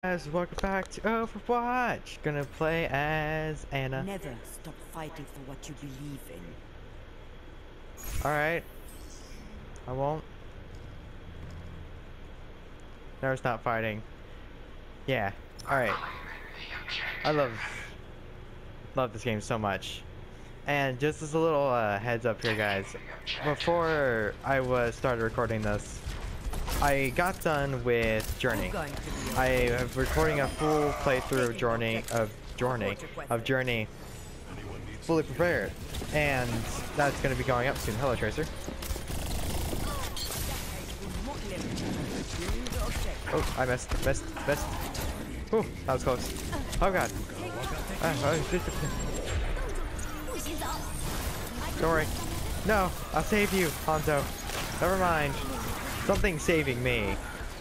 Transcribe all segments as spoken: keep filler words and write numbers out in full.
Guys, welcome back to Overwatch. Gonna play as Ana. Never stop fighting for what you believe in. Alright. I won't. Never stop fighting. Yeah. Alright. I love love this game so much. And just as a little uh, heads up here, guys. Before I was started recording this, I got done with Journey. I am recording a full playthrough of Journey of Journey of Journey, fully prepared, and that's going to be going up soon. Hello, Tracer. Oh, I missed, missed, missed. Ooh, that was close. Oh god. Uh, oh, don't worry. No, I'll save you, Hanzo. Never mind. Something's saving me.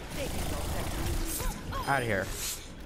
Out of here.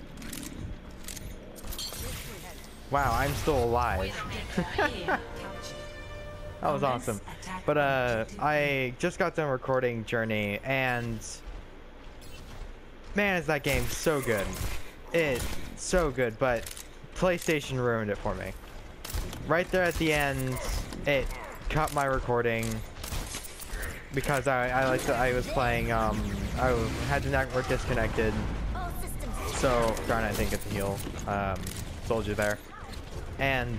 Wow, I'm still alive. That was awesome. But uh, I just got done recording Journey, and man, is that game so good. It's so good, but PlayStation ruined it for me. Right there at the end, it cut my recording. Because I, I like to, I was playing, um, I had the network disconnected, so, darn, I didn't get the heal, um, soldier there, and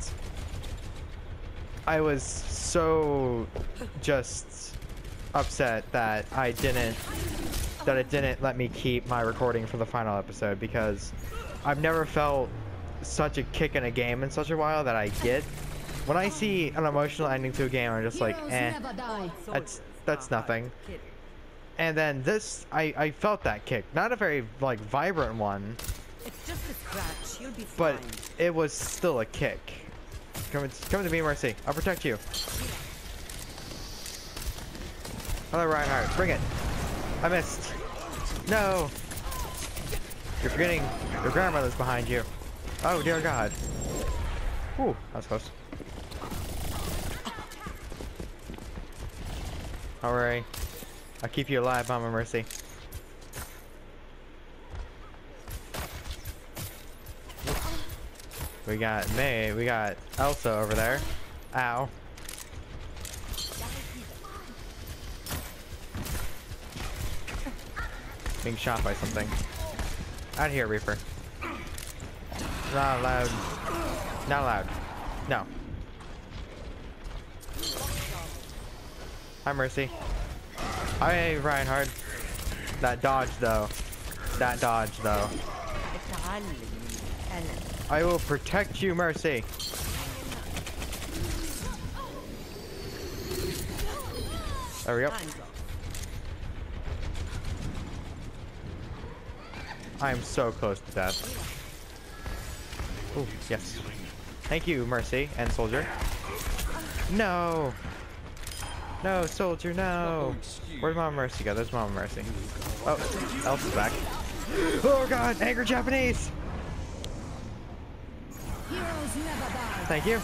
I was so just upset that I didn't, that it didn't let me keep my recording for the final episode, because I've never felt such a kick in a game in such a while that I get. When I see an emotional ending to a game, I'm just like, eh, that's, that's nothing. And then this, I, I felt that kick. Not a very, like, vibrant one. It's just a scratch. You'll be but fine. It was still a kick. Come, come to me, Mercy. I'll protect you. Hello, Reinhardt. Bring it. I missed. No. You're forgetting your grandmother's behind you. Oh, dear God. Ooh, that was close. Don't worry. I'll keep you alive, Mama Mercy. We got May, we got Elsa over there. Ow. Being shot by something. Out of here, Reaper. Not allowed. Not allowed. No. Hi, Mercy. Hi, Reinhardt. That dodge, though. That dodge, though. I will protect you, Mercy. There we go. I am so close to death. Oh, yes. Thank you, Mercy and Soldier. No! No, Soldier, no! Where'd Mama Mercy go? There's Mama Mercy. Oh, Elsa's back. Oh god, angry Japanese! Thank you.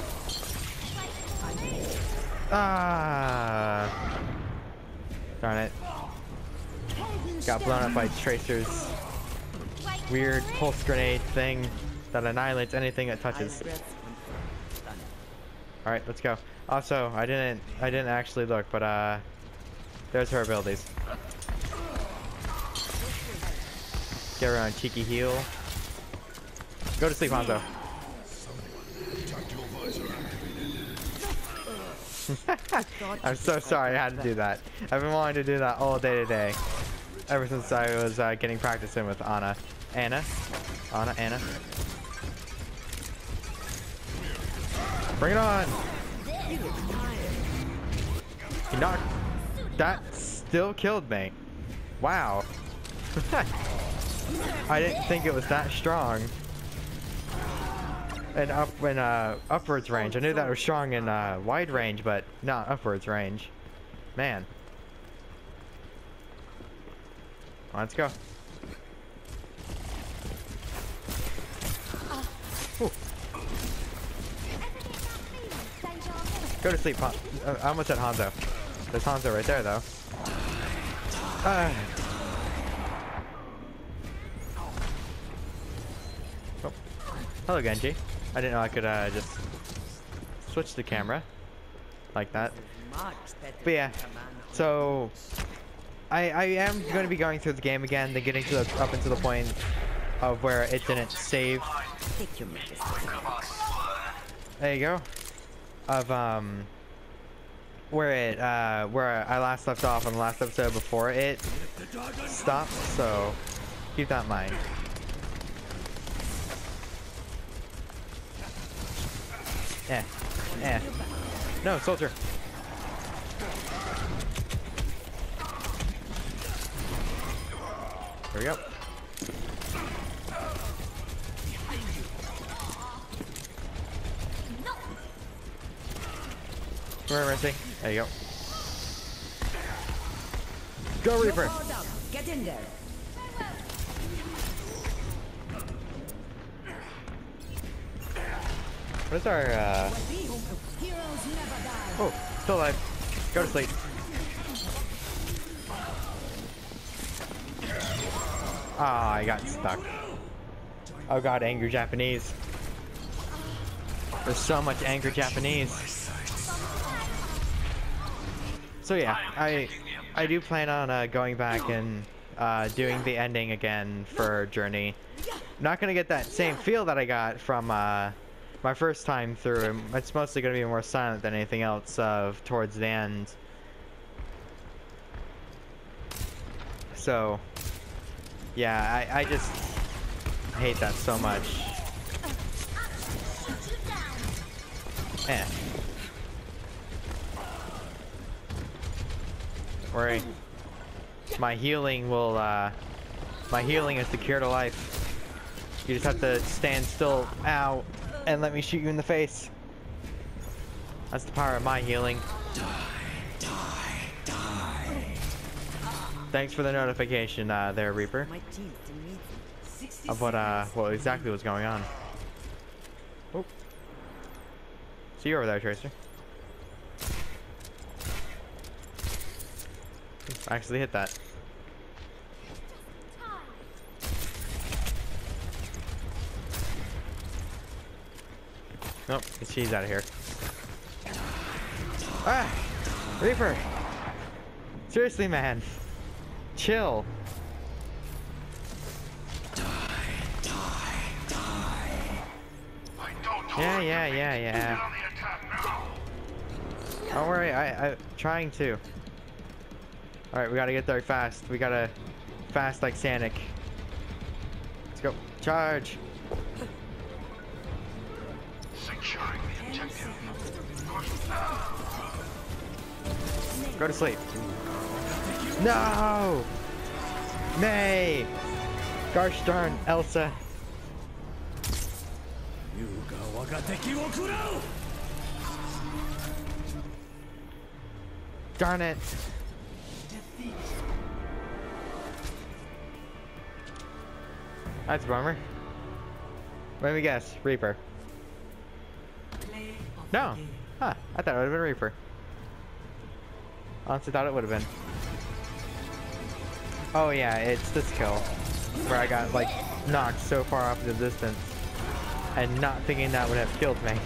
Ah! Darn it. Got blown up by Tracer's weird pulse grenade thing that annihilates anything it touches. Alright, let's go. Also, I didn't I didn't actually look, but uh there's her abilities. Get her on cheeky heal. Go to sleep, Hanzo. I'm so sorry I had to do that. I've been wanting to do that all day today. Ever since I was uh, getting practice in with Ana. Ana? Ana, Ana. Bring it on! He knocked. That still killed me. Wow. I didn't think it was that strong. And up in uh, upwards range. I knew that was strong in uh, wide range, but not upwards range. Man. Let's go. Ooh. Go to sleep, Han uh, I almost said Hanzo. There's Hanzo right there, though. Uh. Hello, Genji. I didn't know I could uh, just switch the camera like that. But yeah, so I I am going to be going through the game again, then getting to the, up into the point of where it didn't save. Take your medicine. There you go. Of um, where it uh, where I last left off on the last episode before it stopped. So keep that in mind. Yeah, yeah. No, soldier. Here we go. Come here, Mercy. There you go. Go, Reaper. Get in there. What is our, uh... Oh, still alive. Go to sleep. Ah, I got stuck. Oh god, angry Japanese. There's so much angry Japanese. So yeah, I I do plan on uh, going back and uh, doing the ending again for Journey. Not gonna get that same feel that I got from uh, my first time through. It's mostly gonna be more silent than anything else of towards the end. So yeah, I, I just hate that so much. Eh. Worry. My healing will, uh... My healing is the cure to life. You just have to stand still, ow, and let me shoot you in the face. That's the power of my healing. Die, die, die. Thanks for the notification, uh, there, Reaper. Of what, uh, what exactly was going on. Oh. See you over there, Tracer. Actually hit that. Nope, she's out of here. Ah! Reaper! Seriously, man. Chill. Yeah, yeah, yeah, yeah. Don't worry, I, I'm trying to. Alright, we gotta get there fast. We gotta fast like Sonic. Let's go. Charge! Securing the objective. Go to sleep. No! May! Gosh darn, Elsa. Darn it. That's a bummer. Let me guess. Reaper. No. Huh. I thought it would have been Reaper. Honestly thought it would have been. Oh yeah, it's this kill. Where I got like knocked so far off the distance. And not thinking that would have killed me.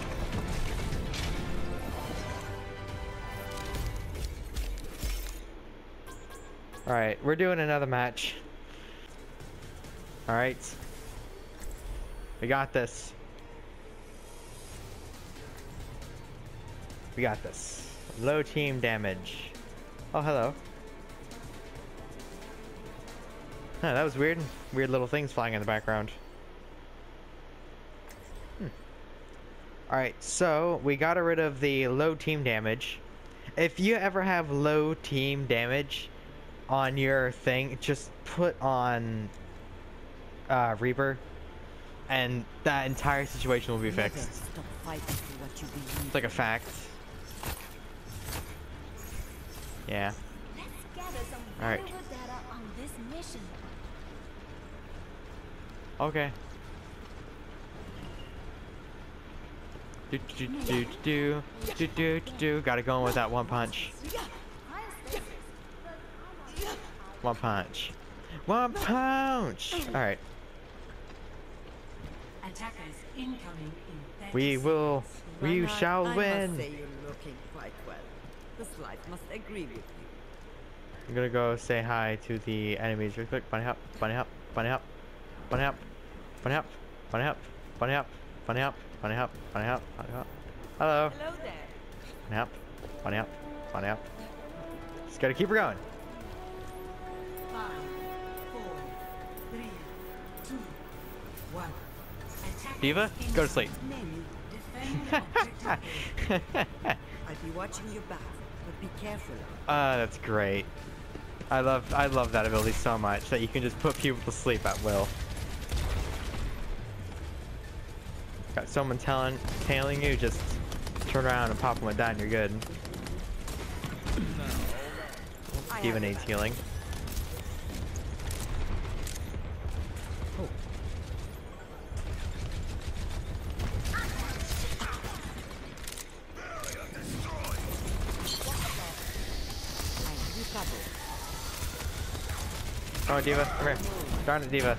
Alright, we're doing another match. Alright. We got this. We got this. Low team damage. Oh, hello. Huh, that was weird. Weird little things flying in the background. Hmm. Alright, so we got rid of the low team damage. If you ever have low team damage on your thing, just put on uh, Reaper, and that entire situation will be fixed. Stop fighting for what you believe. It's like a fact. Yeah. Let's gather some All right. valuable data on this mission. Okay. Do do do do do do do do do. Gotta go in with that one punch. One punch. One punch. All right. An Attackers incoming in thirty We will. We Reinhardt, shall I win. must say you're looking quite well. The slide must agree with you. I'm gonna go say hi to the enemies real quick. Bunny hop, bunny hop, bunny hop, bunny hop, bunny hop, bunny hop, bunny hop, bunny hop, bunny hop, bunny hop, bunny hop. Hello. Hello there. Bunny hop, bunny hop, bunny hop. Just gotta keep her going. Five, four, three, two, one. Attackers Diva, go to sleep. incoming. Defend objective A. I'll be watching your back, but be careful. Ah, that's great. I love, I love that ability so much that you can just put people to sleep at will. Got someone telling, tailing you, just turn around and pop them a dime, you're good. I Diva have needs healing. I recover. Oh, Diva, come here. Darn it, Diva.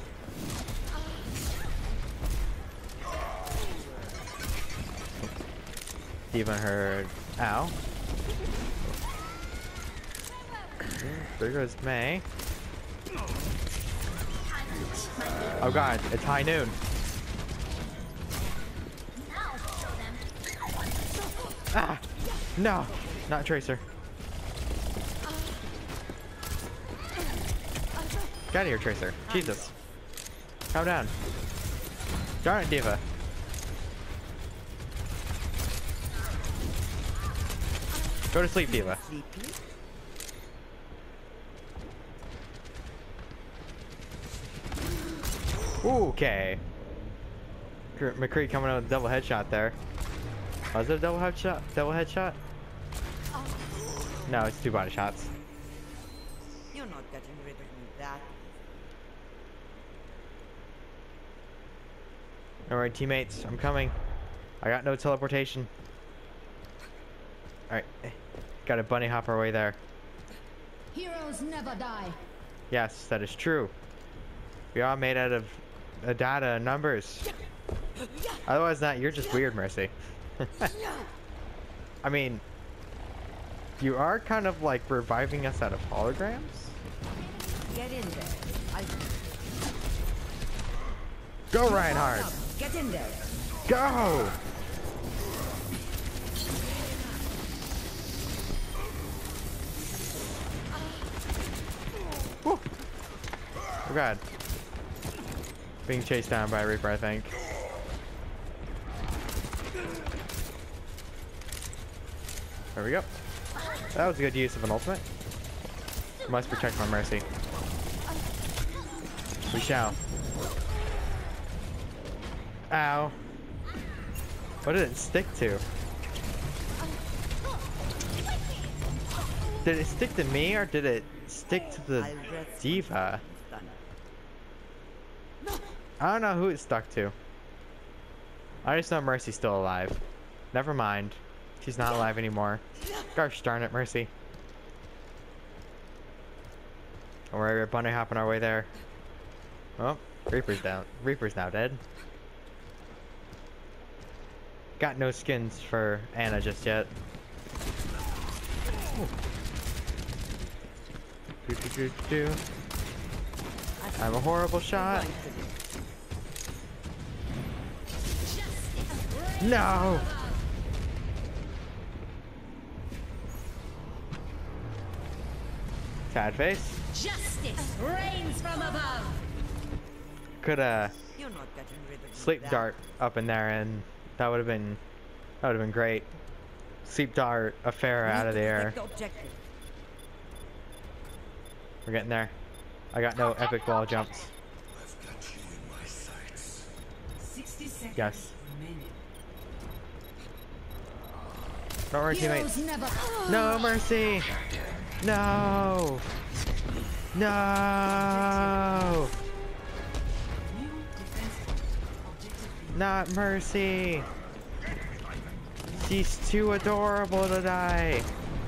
Diva heard. Ow. There goes May. Oh god, it's high noon. Ah! No! Not Tracer. Get out of here, Tracer. Jesus. Calm down. Darn it, Diva. Go to sleep, Diva. Sleepy? Okay. Cr- McCree coming out with a double headshot there. Was it a double headshot? Double headshot? No, it's two body shots. You're not getting rid of me that. Alright, teammates, I'm coming. I got no teleportation. Alright. Gotta bunny hop our way there. Heroes never die. Yes, that is true. We are made out of uh, data and numbers. Otherwise not, you're just weird, Mercy. I mean, you are kind of like reviving us out of holograms? Get in there. I Go, Reinhardt! Get in there. Go! Whew. Oh god. Being chased down by a Reaper, I think. There we go. That was a good use of an ultimate. Must protect my Mercy. We shall. Ow. What did it stick to? Did it stick to me or did it stick to the I'll rest Diva? done. I don't know who it stuck to. I just know Mercy's still alive. Never mind. She's not alive anymore. Gosh darn it, Mercy. Alright, we're bunny hopping our way there. Oh, Reaper's down. Reaper's now dead. Got no skins for Anna just yet. Ooh. Do, do, do, do. I'm a horrible shot. No! Sad face. Justice reigns from above. Could uh You're not getting rid of me sleep that. dart up in there and that would have been that would have been great. Sleep dart a fair We out need of to the protect air. the objective. We're getting there. I got no epic wall jumps. I've got you in my sights. sixty seconds Yes. remaining. Don't worry, Heroes teammates. never. No mercy! No! No! New defensive objective B. Not Mercy! She's too adorable to die!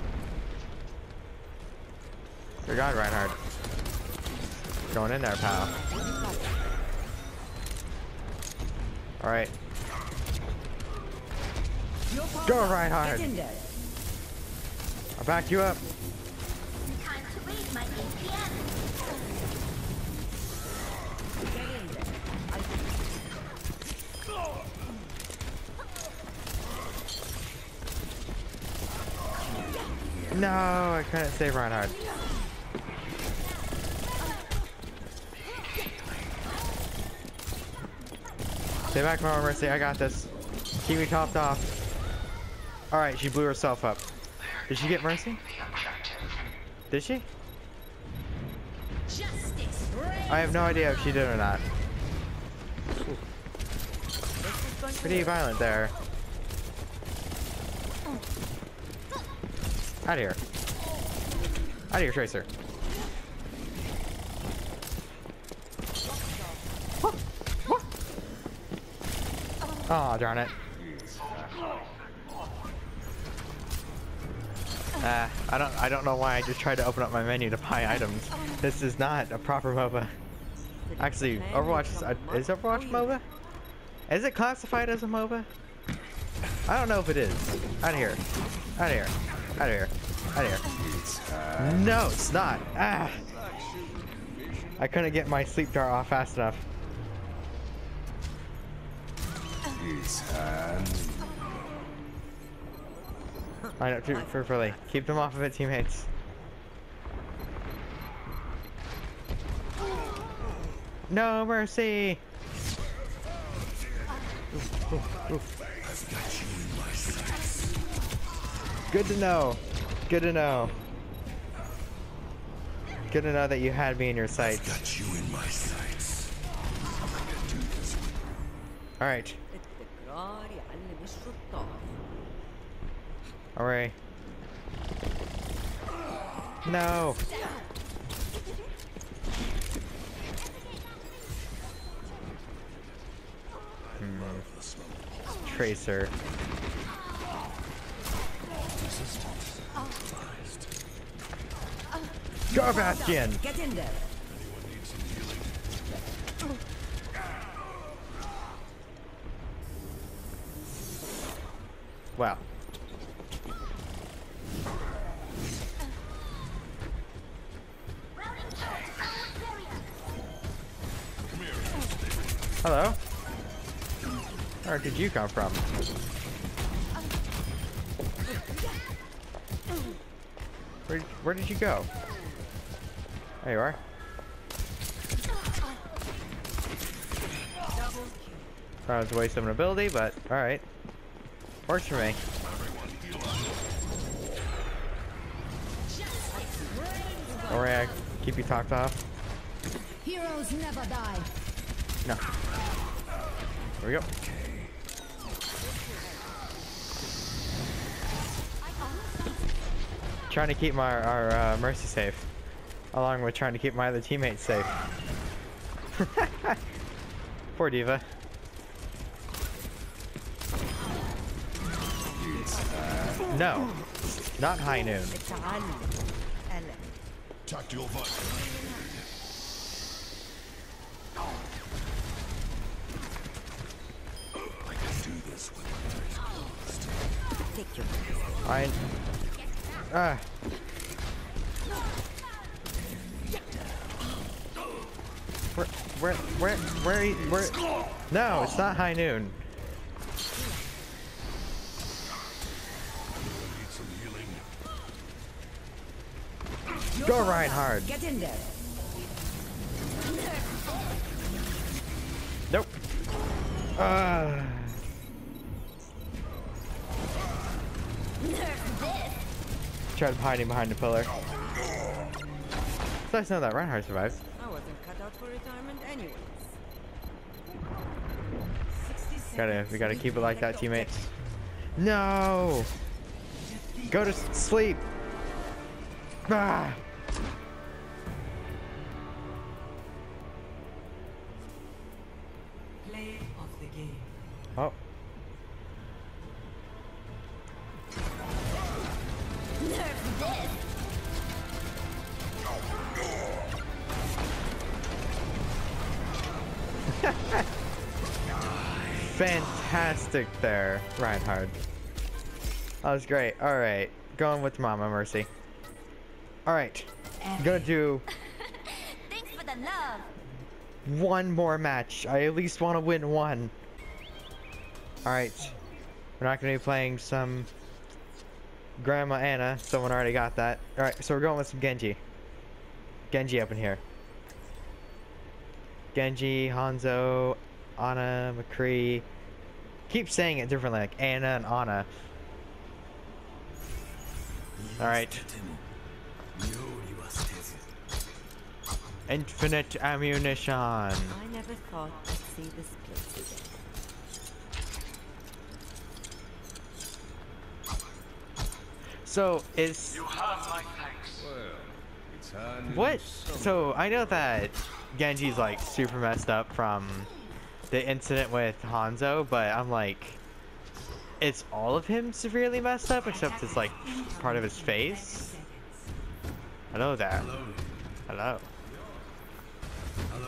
Good God, Reinhardt. Going in there, pal. Alright. Your power Go, up. Reinhardt. Get in there. I'll back you up. Time to raise my A P M. Get in there. I No, I couldn't save Reinhardt. Stay back, Mama Mercy. I got this. Keep me topped off. Alright, she blew herself up. Did she get Mercy? Did she? Justice reigns. I have no idea if she did or not. guess Pretty violent there. Out of here. Out of here, Tracer. Oh, darn it. Uh, I don't I don't know why I just tried to open up my menu to buy items. This is not a proper MOBA. Actually, Overwatch is, uh, is Overwatch MOBA? Is it classified as a MOBA? I don't know if it is. Out of here. Out of here. Out of here. Out of here. No, it's not. Ah. I couldn't get my sleep dart off fast enough. I know, for, for, for like, keep them off of it, teammates. No mercy! Oof, oof, oof. I've got you in my sights. Good to know. Good to know. Good to know that you had me in your I've sights. got you in my sights. Alright. التكرار يعلم الشطار. Alright. No! Hmm. Tracer. Go, Bastion! Get in there. Wow. Hello? Where did you come from? Where, where did you go? There you are. Thought it was a waste of an ability, but alright. Works for me. Alright, keep you talked off. Heroes never die. No. There we go. Trying to keep my our uh, Mercy safe, along with trying to keep my other teammates safe. Poor Diva. No, not high noon. تعال. ألا. Tactical fire. I can do this with my eyes closed. Take your I. Ah. Where, where, where, where, where? No, it's not high noon. Need some healing. Go Reinhardt. Get in there. Nope. Ah. Tried hiding behind the pillar. It's nice to know that Reinhardt survived. I wasn't cut out for retirement anyways. Gotta, we gotta keep it like that, teammates. No. Go to s- sleep. Ah. Play of the game. Oh. fantastic there, Reinhardt. That was great. Alright, going with Mama Mercy. Alright, gonna do Thanks for the love. one more match. I at least want to win one. Alright, we're not gonna be playing some Grandma Anna. Someone already got that. Alright, so we're going with some Genji. Genji up in here. Genji, Hanzo, Ana, McCree. Keep saying it differently, like Anna and Ana. Alright. Infinite ammunition. I never thought I'd see this place again. So is You have my thanks. Well, it's handy. what? So I know that Genji's like super messed up from the incident with Hanzo, but I'm like, it's all of him severely messed up except it's like part of his face. Hello there. Hello. Hello. Hello.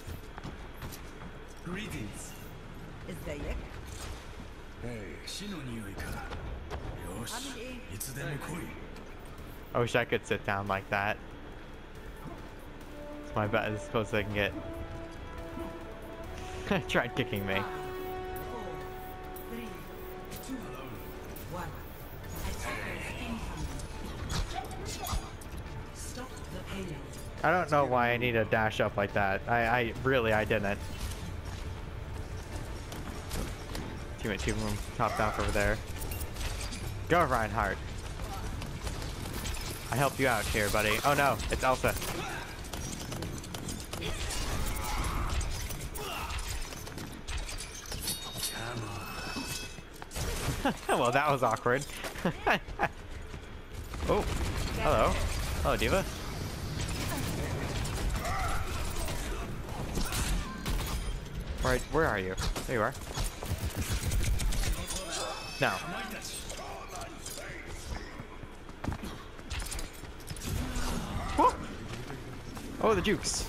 Greetings. Is there yet? Hey, 死の匂いか。よし、いつでも来い。 I wish I could sit down like that. It's my bet as close as I can get. Tried kicking me. Five, four, three, two, one. Attackers incoming. Stop the payload. I don't know why I need to dash up like that. I, I really, I didn't. Teammate two of them topped off over there. Go, Reinhardt. I helped you out here, buddy. Oh no, it's Elsa. Well, that was awkward. Oh, hello. Hello, Diva. Right, where are you? There you are. No. Whoa! Oh, the jukes.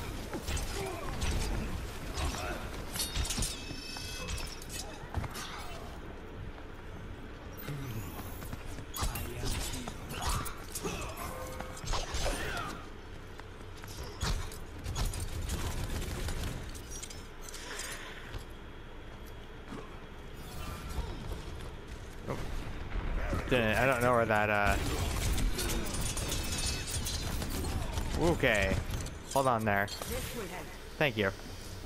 Didn't, I don't know where that, uh... Okay. Hold on there. Thank you.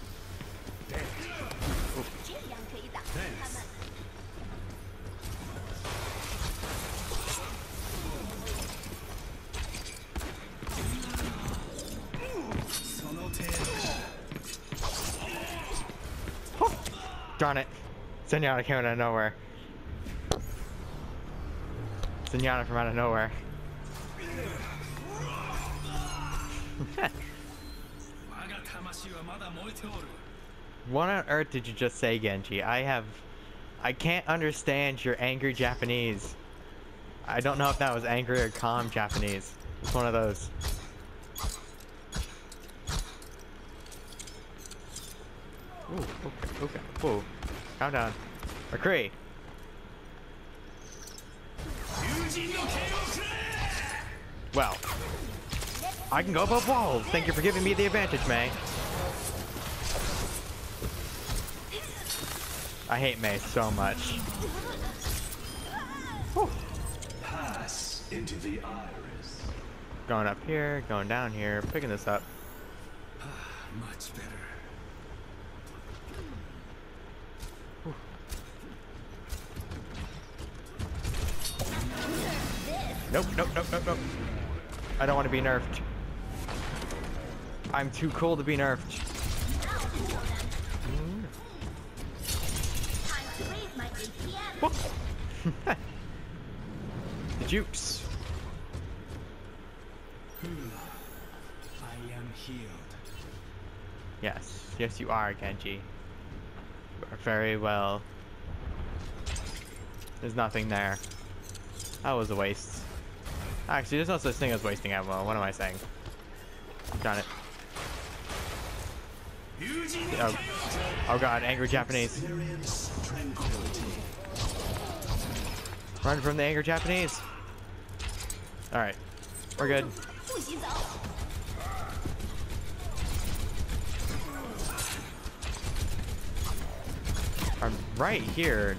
Oh, darn it. Zenyatta came out of nowhere. Zenyatta from out of nowhere. What on earth did you just say, Genji? I have... I can't understand your angry Japanese. I don't know if that was angry or calm Japanese. It's one of those. Ooh, okay, okay. Whoa. Calm down. McCree. Well, I can go above walls. Thank you for giving me the advantage, May. I hate May so much. Whew. Pass into the iris. Going up here, going down here, picking this up. Much better. Nope, nope, nope, nope, nope. I don't want to be nerfed. I'm too cool to be nerfed. Time to raise my A P M. The jukes. I am healed. Yes, yes you are, Genji. You are very well. There's nothing there. That was a waste. Actually, there's no such thing as wasting ammo. What am I saying? Darn it. Oh, oh god, angry Japanese. Run from the angry Japanese. Alright, we're good. I'm right here.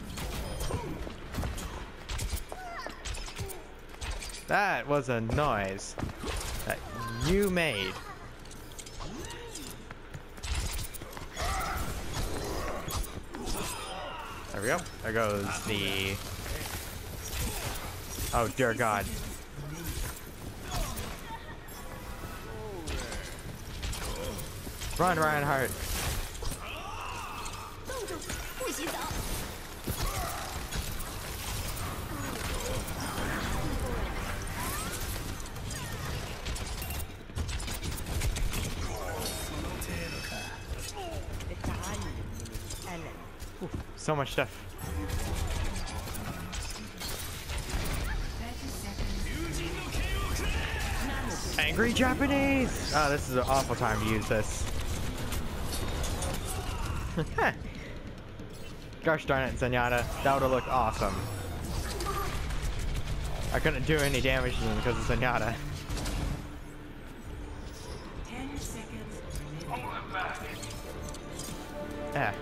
That was a noise that you made. There we go. There goes the... Oh dear God. Run, Reinhardt. Ooh, so much stuff. Angry Japanese! Oh, this is an awful time to use this. Gosh darn it, Zenyatta. That would have looked awesome. I couldn't do any damage to them because of Zenyatta. Ten seconds remaining. Yeah.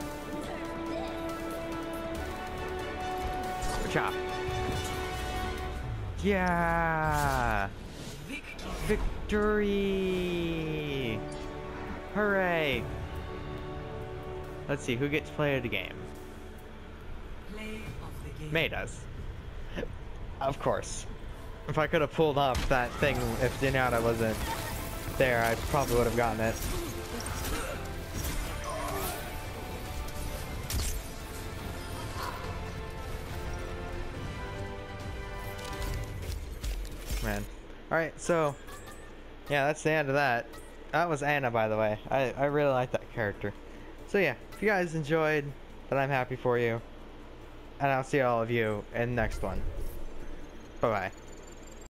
Good job. Yeah! Victory! Hooray! Let's see, who gets play of the game? Play of the game. May does. Of course. If I could have pulled off that thing if Zenyatta wasn't there, I probably would have gotten it. Man. Alright, so yeah, that's the end of that. That was Anna, by the way. I, I really like that character. So yeah, if you guys enjoyed, then I'm happy for you. And I'll see all of you in the next one. Bye-bye.